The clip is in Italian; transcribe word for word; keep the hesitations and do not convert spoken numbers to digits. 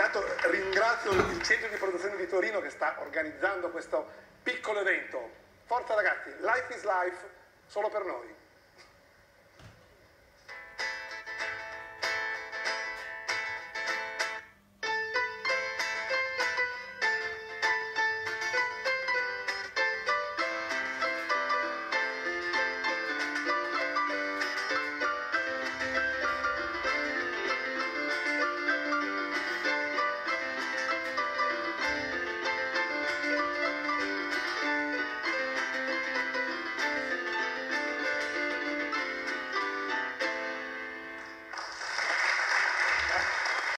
Intanto ringrazio il centro di produzione di Torino che sta organizzando questo piccolo evento. Forza ragazzi, life is life, solo per noi.